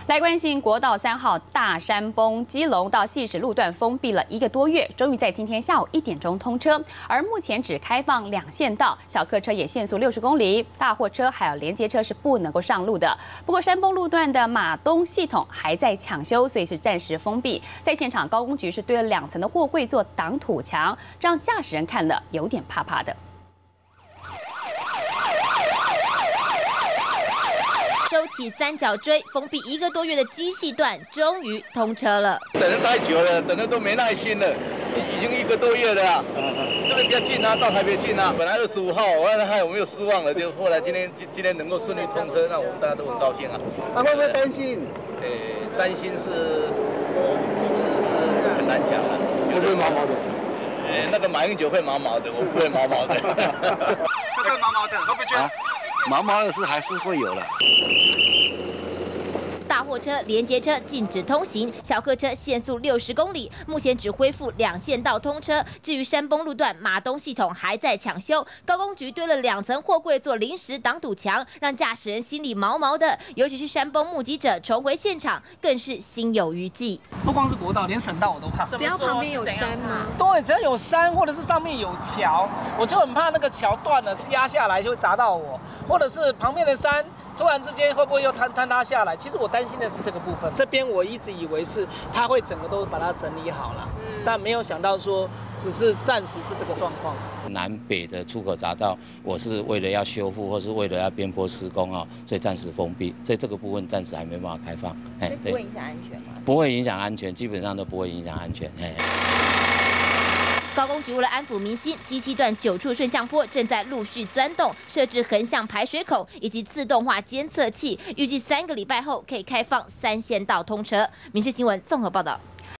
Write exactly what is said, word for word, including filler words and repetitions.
来关心国道三号大山崩，基隆到汐止路段封闭了一个多月，终于在今天下午一点钟通车。而目前只开放两线道，小客车也限速六十公里，大货车还有连接车是不能够上路的。不过山崩路段的马东系统还在抢修，所以是暂时封闭。在现场，高工局是堆了两层的货柜做挡土墙，让驾驶人看了有点怕怕的。 收起三角锥，封闭一个多月的基系段终于通车了。 等得太久了，等得都没耐心了，已经一个多月了啊。这边比较近啊，到台北近啊。本来二十五号，我看还有没有失望了，就后来今天今今天能够顺利通车，那我们大家都很高兴啊。 他会不会担心？ 呃，担心是是是是很难讲了， 会不会毛毛的？ 呃，那个马英九会毛毛的，我不会毛毛的。 会毛毛的，会不会觉得？ 毛毛的事还是会有的。 大货车、连接车禁止通行，小客车限速六十公里。目前只恢复两线道通车。至于山崩路段马东系统还在抢修，高工局堆了两层货柜做临时挡堵墙，让驾驶人心里毛毛的。尤其是山崩目击者重回现场，更是心有余悸。 不光是国道，连省道我都怕。 只要旁边有山吗？ 对，只要有山或者是上面有桥，我就很怕那个桥断了压下来就会砸到我，或者是旁边的山。 突然之间会不会又坍坍塌下来？其实我担心的是这个部分。这边我一直以为是它会整个都把它整理好了，嗯、但没有想到说只是暂时是这个状况。 南北的出口匝道，我是为了要修复或是为了要边坡施工啊，所以暂时封闭，所以这个部分暂时还没办法开放。 哎，不会影响安全吗？ 不会影响安全，基本上都不会影响安全。哎。 高工局为了安抚民心，基七段九处顺向坡正在陆续钻洞，设置横向排水孔以及自动化监测器，预计三个礼拜后可以开放三线道通车。民视新闻综合报道。